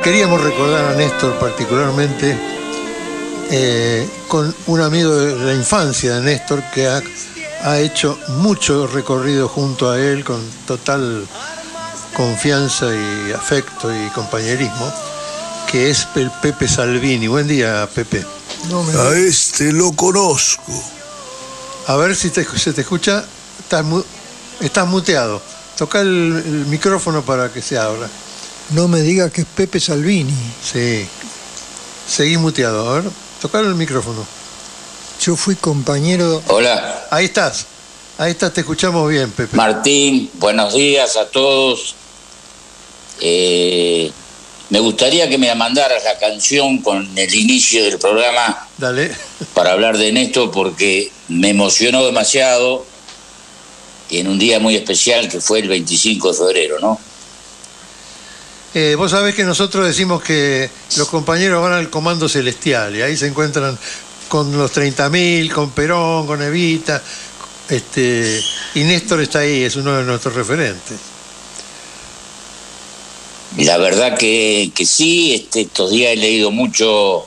Queríamos recordar a Néstor particularmente con un amigo de la infancia de Néstor que ha hecho mucho recorrido junto a él con total confianza y afecto y compañerismo, que es el Pepe Salvini. Buen día, Pepe. A este lo conozco. A ver si se te escucha. Estás muteado. Toca el micrófono para que se abra. No me diga que es Pepe Salvini. Sí. Seguí muteado. A ver, tocar el micrófono. Yo fui compañero... Hola. Ahí estás, te escuchamos bien, Pepe. Martín, buenos días a todos. Me gustaría que me mandaras la canción con el inicio del programa. Dale. Para hablar de Néstor, porque me emocionó demasiado en un día muy especial que fue el 25 de febrero, ¿no? Vos sabés que nosotros decimos que los compañeros van al Comando Celestial y ahí se encuentran con los 30.000, con Perón, con Evita, y Néstor está ahí, es uno de nuestros referentes. La verdad que sí, estos días he leído mucho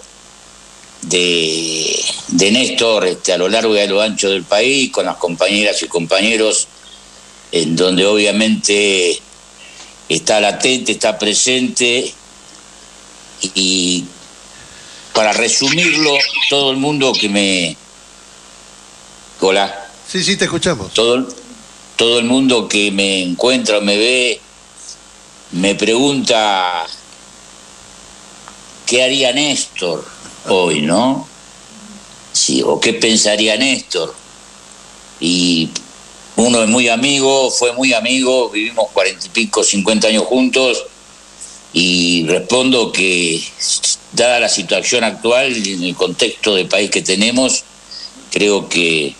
de Néstor a lo largo y a lo ancho del país, con las compañeras y compañeros, en donde obviamente está latente, está presente, y para resumirlo, todo el mundo que me... Hola. Sí, te escuchamos. Todo el mundo que me encuentra o me ve, me pregunta qué haría Néstor hoy, ¿no? Sí, o qué pensaría Néstor. Y uno es muy amigo, fue muy amigo, vivimos 40 y pico, 50 años juntos, y respondo que, dada la situación actual y en el contexto de país que tenemos, creo que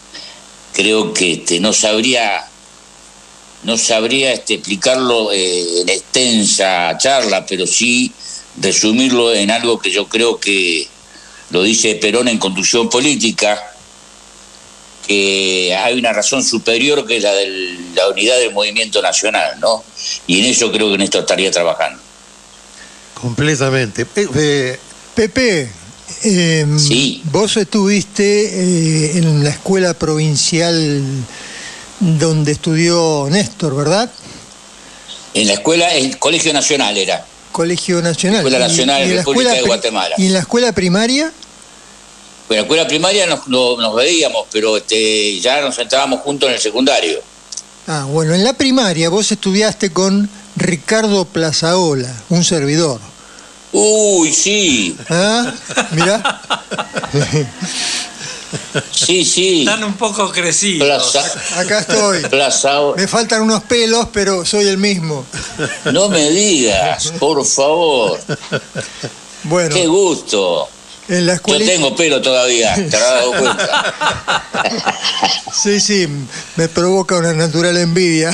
no sabría explicarlo en extensa charla, pero sí resumirlo en algo que yo creo que lo dice Perón en Conducción Política, que hay una razón superior que es la de la unidad del movimiento nacional, ¿no? Y en eso creo que Néstor estaría trabajando. Completamente. Pepe, sí. Vos estuviste en la escuela provincial donde estudió Néstor, ¿verdad? En la escuela, el Colegio Nacional era. Colegio Nacional. Escuela Nacional de República de Guatemala. ¿Y en la escuela primaria? En la escuela primaria nos veíamos, pero ya nos sentábamos juntos en el secundario. Ah, bueno, en la primaria vos estudiaste con Ricardo Plazaola, un servidor. Uy, sí. ¿Ah? Mirá. Sí. Están un poco crecidos. Acá estoy. Me faltan unos pelos, pero soy el mismo. No me digas, por favor. Bueno. Qué gusto. En la escuela... Yo tengo pelo todavía, te habrás dado cuenta. Sí, me provoca una natural envidia.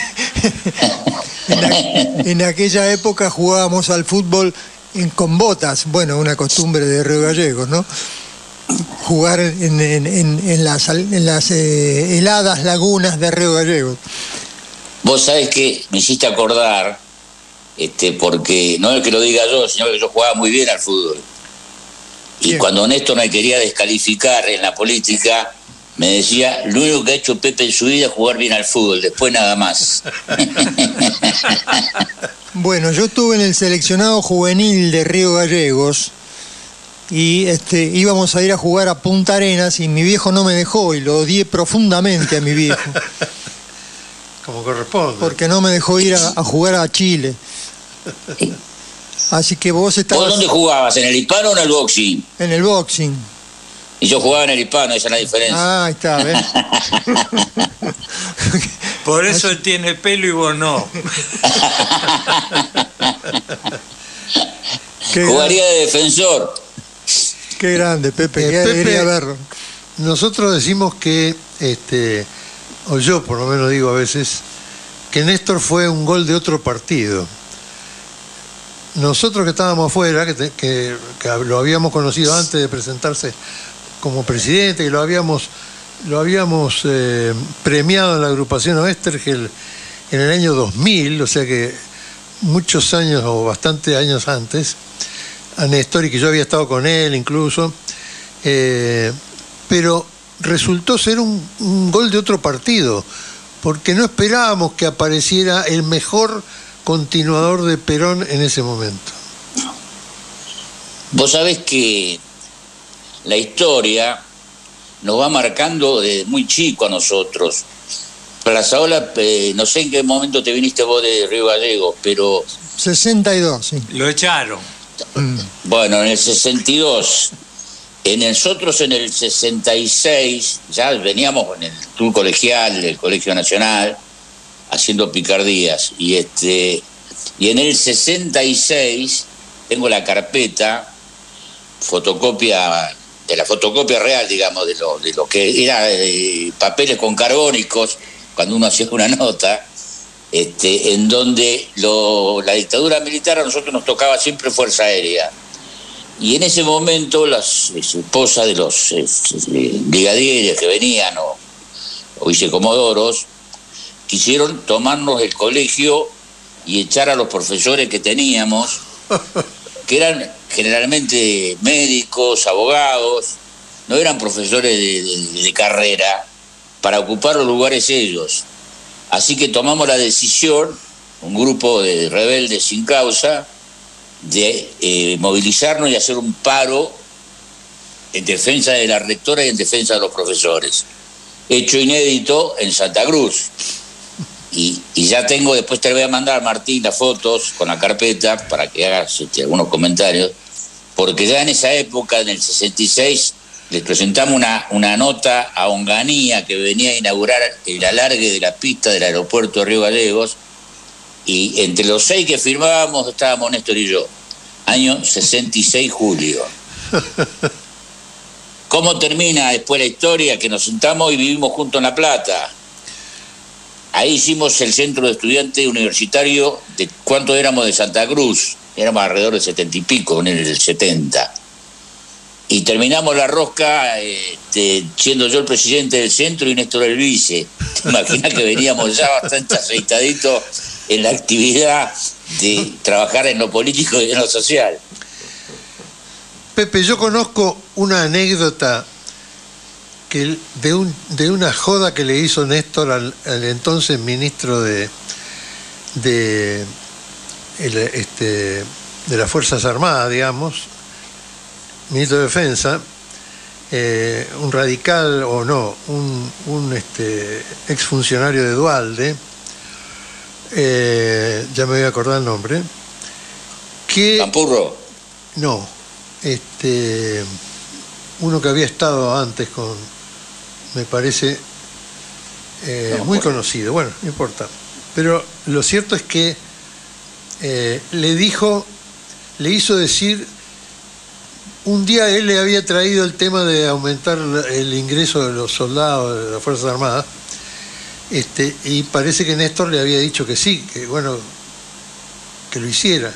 En aquella época jugábamos al fútbol con botas, bueno, una costumbre de Río Gallegos, ¿no? Jugar en las heladas lagunas de Río Gallegos. Vos sabés que me hiciste acordar, porque no es que lo diga yo, sino que yo jugaba muy bien al fútbol. Y cuando Néstor me quería descalificar en la política, me decía, lo único que ha hecho Pepe en su vida es jugar bien al fútbol, después nada más. Bueno, yo estuve en el seleccionado juvenil de Río Gallegos y íbamos a ir a jugar a Punta Arenas y mi viejo no me dejó y lo odié profundamente a mi viejo. Como corresponde. Porque no me dejó ir a jugar a Chile. Así que vos estabas... ¿Vos dónde jugabas? ¿En el hispano o en el boxing? En el boxing. Y yo jugaba en el hispano, esa es la diferencia. Ah, ahí está, ¿ves? Por eso él tiene pelo y vos no. Jugaría de defensor. Qué grande, Pepe, qué alegría verlo. Nosotros decimos que, o yo por lo menos digo a veces, que Néstor fue un gol de otro partido. Nosotros que estábamos afuera, que lo habíamos conocido antes de presentarse como presidente, que lo habíamos premiado en la agrupación Oestergel en el año 2000, o sea que muchos años o bastantes años antes a Néstor, y que yo había estado con él incluso, pero resultó ser un gol de otro partido, porque no esperábamos que apareciera el mejor continuador de Perón en ese momento. Vos sabés que la historia nos va marcando desde muy chico a nosotros. Plazaola, no sé en qué momento te viniste vos de Río Gallegos, pero... 62, sí. Lo echaron. Bueno, en el 62, nosotros en el 66, ya veníamos en el tour colegial del Colegio Nacional, haciendo picardías, y en el 66 tengo la carpeta, fotocopia, de la fotocopia real, digamos, de lo que era papeles con carbónicos, cuando uno hacía una nota, en donde la dictadura militar a nosotros nos tocaba siempre Fuerza Aérea. Y en ese momento las esposas de los brigadieres que venían o vicecomodoros quisieron tomarnos el colegio y echar a los profesores que teníamos, que eran generalmente médicos, abogados, no eran profesores de carrera, para ocupar los lugares ellos. Así que tomamos la decisión, un grupo de rebeldes sin causa, de movilizarnos y hacer un paro en defensa de la rectora y en defensa de los profesores. Hecho inédito en Santa Cruz. Y ya tengo, después te voy a mandar, Martín, las fotos con la carpeta para que hagas algunos comentarios, porque ya en esa época, en el 66, les presentamos una nota a Onganía, que venía a inaugurar el alargue de la pista del aeropuerto de Río Gallegos, y entre los 6 que firmábamos estábamos Néstor y yo, año 66, julio. ¿Cómo termina después la historia? Que nos sentamos y vivimos juntos en La Plata. Ahí hicimos el centro de estudiantes universitario. ¿De cuánto éramos de Santa Cruz? Éramos alrededor de 70 y pico, en el 70. Y terminamos la rosca siendo yo el presidente del centro y Néstor el vice. Te imaginas que veníamos ya bastante aceitaditos en la actividad de trabajar en lo político y en lo social. Pepe, yo conozco una anécdota de una joda que le hizo Néstor al entonces ministro de las Fuerzas Armadas, digamos, ministro de Defensa, un radical o no, un exfuncionario de Duhalde, ya me voy a acordar el nombre, que... ¿Campurro? No, uno que había estado antes con, me parece, muy conocido, bueno, no importa, pero lo cierto es que le hizo decir, un día él le había traído el tema de aumentar el ingreso de los soldados de las Fuerzas Armadas, y parece que Néstor le había dicho que sí, que bueno, que lo hiciera.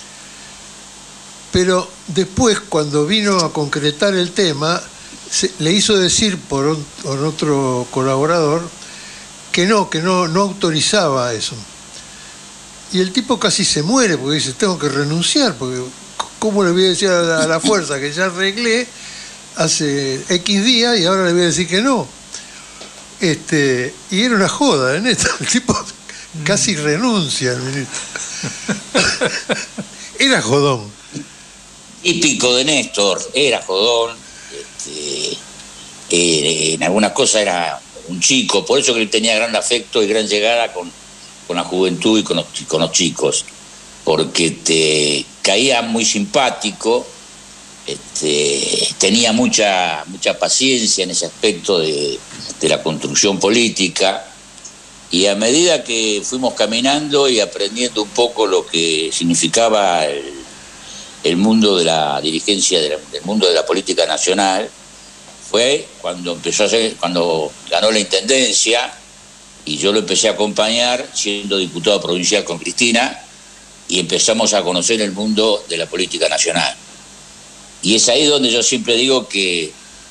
Pero después, cuando vino a concretar el tema, le hizo decir por otro colaborador que no autorizaba eso. Y el tipo casi se muere porque dice, tengo que renunciar, porque ¿cómo le voy a decir a la fuerza que ya arreglé hace X días y ahora le voy a decir que no? Y era una joda, Néstor. El tipo casi renuncia al ministro. Era jodón. Típico de Néstor, era jodón, en algunas cosas era un chico, por eso que él tenía gran afecto y gran llegada con la juventud y con los chicos, porque caía muy simpático, tenía mucha paciencia en ese aspecto de la construcción política, y a medida que fuimos caminando y aprendiendo un poco lo que significaba el mundo de la dirigencia, del mundo de la política nacional, fue cuando cuando ganó la intendencia, y yo lo empecé a acompañar siendo diputado provincial con Cristina, y empezamos a conocer el mundo de la política nacional. Y es ahí donde yo siempre digo que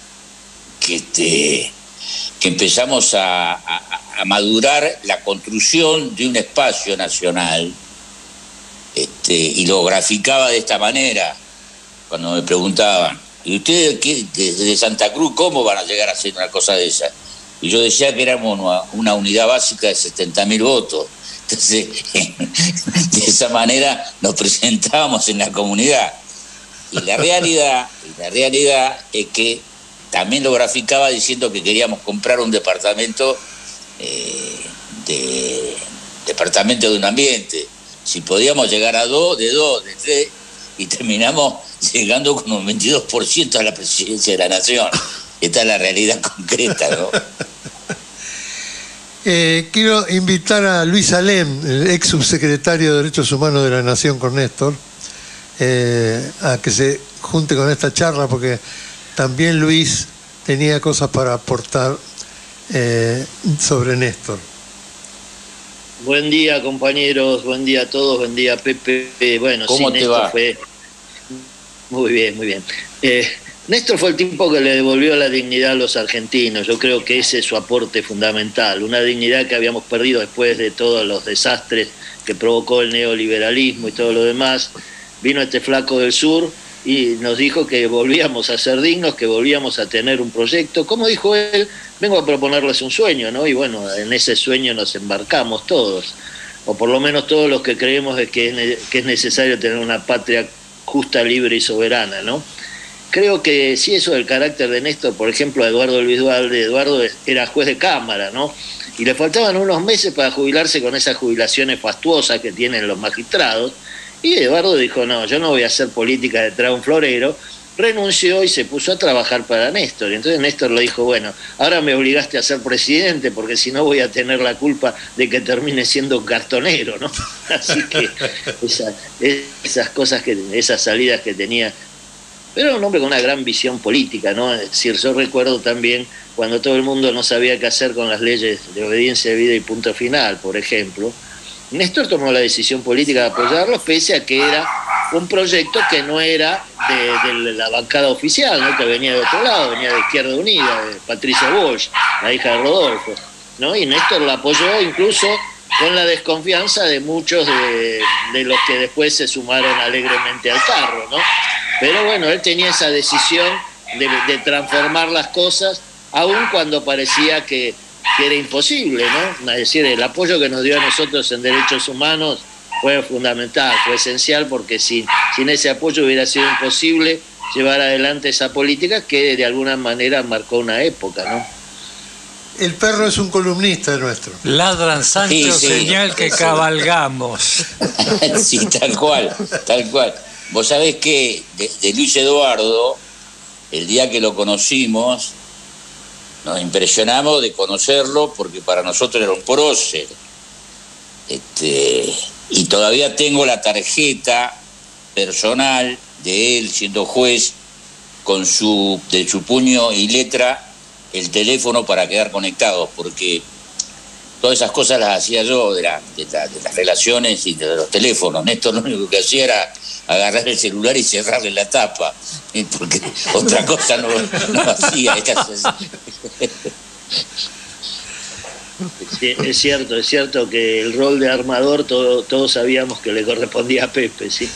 empezamos a madurar la construcción de un espacio nacional y lo graficaba de esta manera, cuando me preguntaban, ¿y ustedes desde Santa Cruz cómo van a llegar a hacer una cosa de esa? Y yo decía que éramos una unidad básica de 70.000 votos. Entonces, de esa manera nos presentábamos en la comunidad. Y la realidad es que también lo graficaba diciendo que queríamos comprar un departamento departamento de un ambiente. Si podíamos llegar a de 3, y terminamos llegando con un 22% a la presidencia de la Nación. Esta es la realidad concreta, ¿no? Quiero invitar a Luis Alem, el ex subsecretario de Derechos Humanos de la Nación con Néstor, a que se junte con esta charla, porque también Luis tenía cosas para aportar sobre Néstor. Buen día, compañeros, buen día a todos, buen día, Pepe. Bueno, ¿cómo te va? Muy bien, muy bien. Néstor fue el tipo que le devolvió la dignidad a los argentinos. Yo creo que ese es su aporte fundamental, una dignidad que habíamos perdido después de todos los desastres que provocó el neoliberalismo y todo lo demás. Vino este flaco del sur y nos dijo que volvíamos a ser dignos, que volvíamos a tener un proyecto. Como dijo él, vengo a proponerles un sueño, ¿no? Y bueno, en ese sueño nos embarcamos todos, o por lo menos todos los que creemos que es necesario tener una patria justa, libre y soberana, ¿no? Creo que sí, eso del carácter de Néstor, por ejemplo, a Eduardo Luis Duhalde. Eduardo era juez de cámara, ¿no? Y le faltaban unos meses para jubilarse con esas jubilaciones fastuosas que tienen los magistrados. Y Eduardo dijo, no, yo no voy a hacer política detrás de un florero. Renunció y se puso a trabajar para Néstor. Y entonces Néstor le dijo, bueno, ahora me obligaste a ser presidente porque si no voy a tener la culpa de que termine siendo un cartonero, ¿no? Así que esas cosas, esas salidas que tenía. Pero era un hombre con una gran visión política, ¿no? Es decir, yo recuerdo también cuando todo el mundo no sabía qué hacer con las leyes de obediencia de vida y punto final, por ejemplo, Néstor tomó la decisión política de apoyarlos, pese a que era un proyecto que no era de la bancada oficial, ¿no? Que venía de otro lado, venía de Izquierda Unida, de Patricia Walsh, la hija de Rodolfo, ¿no? Y Néstor la apoyó incluso con la desconfianza de muchos de los que después se sumaron alegremente al carro, ¿no? Pero bueno, él tenía esa decisión de transformar las cosas, aun cuando parecía que era imposible, ¿no? Es decir, el apoyo que nos dio a nosotros en derechos humanos fue fundamental, fue esencial, porque sin ese apoyo hubiera sido imposible llevar adelante esa política que de alguna manera marcó una época, ¿no? El perro es un columnista nuestro. Ladran Sancho, Sí, señal que cabalgamos. Sí, tal cual, tal cual. Vos sabés que de Luis Eduardo, el día que lo conocimos, nos impresionamos de conocerlo porque para nosotros era un prócer. Y todavía tengo la tarjeta personal de él siendo juez con de su puño y letra el teléfono para quedar conectados, porque todas esas cosas las hacía yo de las relaciones y de los teléfonos. Néstor lo único que hacía era agarrar el celular y cerrarle la tapa, porque otra cosa no hacía. Sí, es cierto que el rol de armador todos sabíamos que le correspondía a Pepe, ¿sí?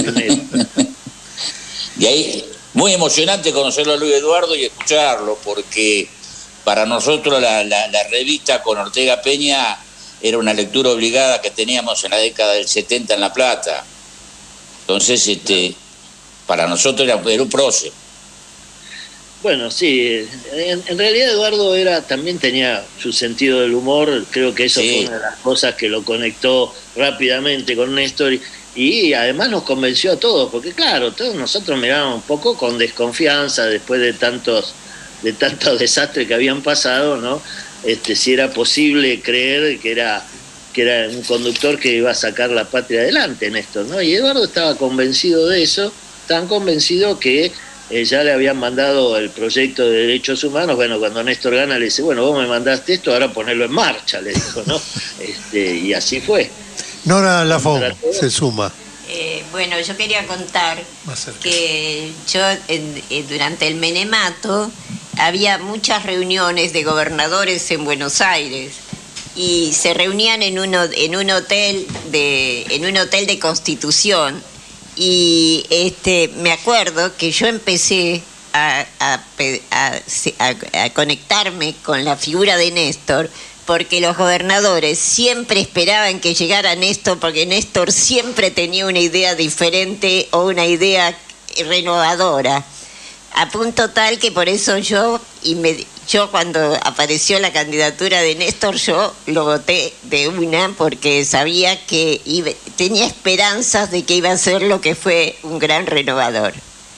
Y ahí, muy emocionante conocerlo a Luis Eduardo y escucharlo, porque para nosotros la revista con Ortega Peña era una lectura obligada que teníamos en la década del 70 en La Plata. Entonces, para nosotros era un prócer. Bueno, sí, en realidad Eduardo también tenía su sentido del humor. Creo que eso fue una de las cosas que lo conectó rápidamente con Néstor y además nos convenció a todos, porque claro, todos nosotros mirábamos un poco con desconfianza después de tantos desastres que habían pasado, ¿no? Si era posible creer que era un conductor que iba a sacar la patria adelante, Néstor, ¿no? Y Eduardo estaba convencido de eso, tan convencido que ya le habían mandado el proyecto de derechos humanos. Bueno, cuando Néstor gana le dice, bueno, vos me mandaste esto, ahora ponelo en marcha, le dijo, ¿no? Y así fue. Nora Lafont se suma. Bueno, yo quería contar que yo durante el menemato había muchas reuniones de gobernadores en Buenos Aires y se reunían en un hotel de Constitución, y me acuerdo que yo empecé a conectarme con la figura de Néstor, porque los gobernadores siempre esperaban que llegara Néstor, porque Néstor siempre tenía una idea diferente o una idea renovadora, a punto tal que por eso yo cuando apareció la candidatura de Néstor, yo lo voté de una, porque sabía que tenía esperanzas de que iba a ser lo que fue un gran renovador.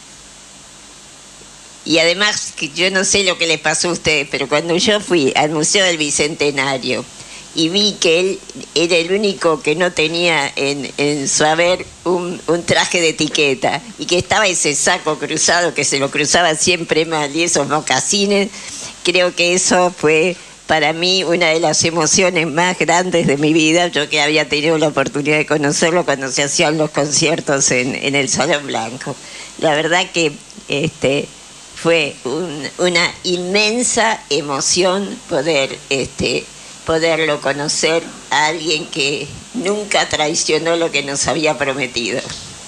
Y además, que yo no sé lo que les pasó a ustedes, pero cuando yo fui al Museo del Bicentenario y vi que él era el único que no tenía en su haber un traje de etiqueta, y que estaba ese saco cruzado que se lo cruzaba siempre mal, y esos mocasines, creo que eso fue para mí una de las emociones más grandes de mi vida, yo que había tenido la oportunidad de conocerlo cuando se hacían los conciertos en el Salón Blanco. La verdad que fue una inmensa emoción poderlo conocer, a alguien que nunca traicionó lo que nos había prometido.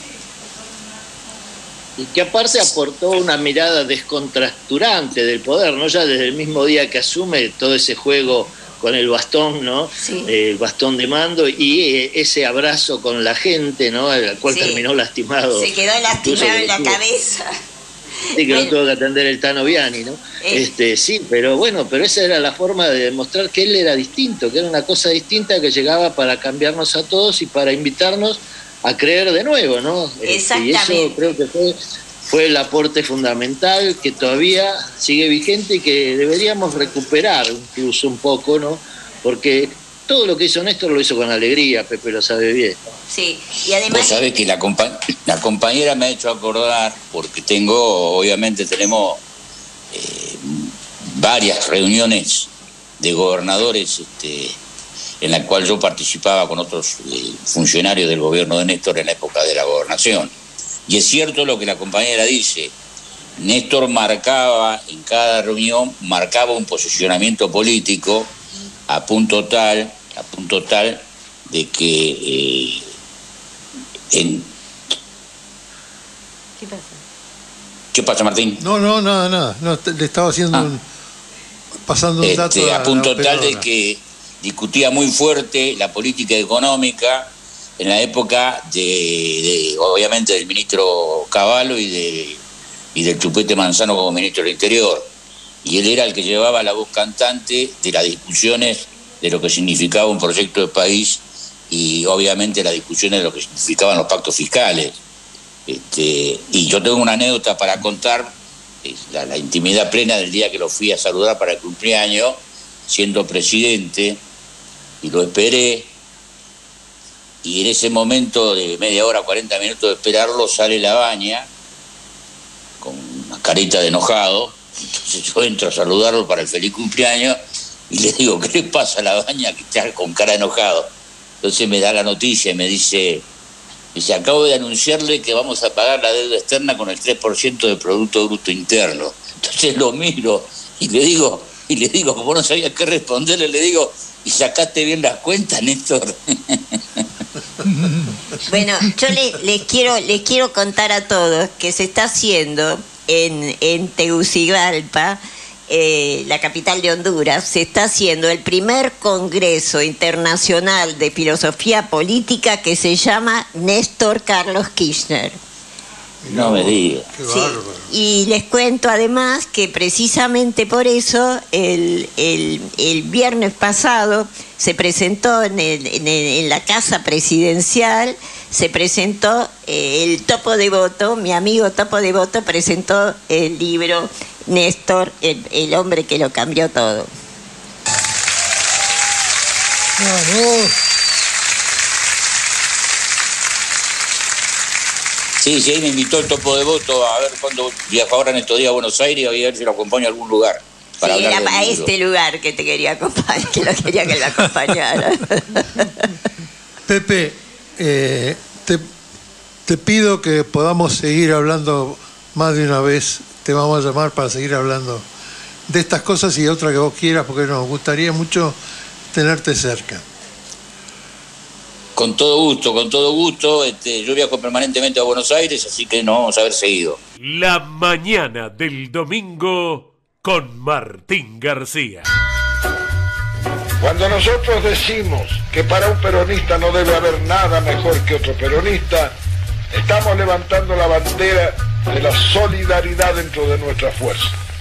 Y que aparte aportó una mirada descontracturante del poder, ¿no? Ya desde el mismo día que asume, todo ese juego con el bastón, ¿no? Sí. El bastón de mando, y ese abrazo con la gente, ¿no? El cual terminó lastimado. Se quedó lastimado en la cabeza. Sí, que lo tuvo que atender el Tano Viani, ¿no? Sí, pero bueno, pero esa era la forma de demostrar que él era distinto, que era una cosa distinta que llegaba para cambiarnos a todos y para invitarnos a creer de nuevo, ¿no? Exactamente. Y eso creo que fue el aporte fundamental, que todavía sigue vigente y que deberíamos recuperar incluso un poco, ¿no? Porque todo lo que hizo Néstor lo hizo con alegría, Pepe lo sabe bien, ¿no? Sí, y además... Vos sabés que la compañera me ha hecho acordar, porque obviamente tenemos varias reuniones de gobernadores en la cual yo participaba con otros funcionarios del gobierno de Néstor en la época de la gobernación. Y es cierto lo que la compañera dice, Néstor marcaba en cada reunión, un posicionamiento político a punto tal de que ¿Qué pasa? ¿Qué pasa, Martín? No, nada. No, le estaba haciendo pasando un dato a punto tal de que discutía muy fuerte la política económica en la época de obviamente del ministro Cavallo y del Chupete Manzano como ministro del Interior. Y él era el que llevaba la voz cantante de las discusiones de lo que significaba un proyecto de país y obviamente las discusiones de lo que significaban los pactos fiscales. Y yo tengo una anécdota para contar, la intimidad plena del día que lo fui a saludar para el cumpleaños, siendo presidente, y lo esperé, y en ese momento de media hora, 40 minutos de esperarlo, sale Labaña, con una carita de enojado. Entonces yo entro a saludarlo para el feliz cumpleaños, y le digo, ¿qué le pasa a Labaña que está con cara de enojado? Entonces me da la noticia y me dice, acabo de anunciarle que vamos a pagar la deuda externa con el 3% del Producto Bruto Interno. Entonces lo miro y le digo, como no sabía qué responderle, le digo, ¿y sacaste bien las cuentas, Néstor? Bueno, yo les quiero contar a todos que se está haciendo en Tegucigalpa, la capital de Honduras, se está haciendo el primer Congreso Internacional de Filosofía Política que se llama Néstor Carlos Kirchner. No me digas. Sí. Y les cuento además que precisamente por eso el viernes pasado se presentó en la Casa Presidencial, se presentó el Topo Devoto, mi amigo Topo Devoto presentó el libro Néstor, el hombre que lo cambió todo. ¡Vamos! Sí, me invitó el Topo Devoto a ver cuándo viaja ahora en estos días a Buenos Aires, a ver si lo acompaño a algún lugar. Para sí, era a este lugar que te quería acompañar, que lo quería que lo acompañara. Pepe, te pido que podamos seguir hablando más de una vez. Te vamos a llamar para seguir hablando de estas cosas y de otras que vos quieras, porque nos gustaría mucho tenerte cerca. Con todo gusto, con todo gusto. Yo viajo permanentemente a Buenos Aires, así que nos vamos a ver seguido. La mañana del domingo con Martín García. Cuando nosotros decimos que para un peronista no debe haber nada mejor que otro peronista, estamos levantando la bandera de la solidaridad dentro de nuestra fuerza.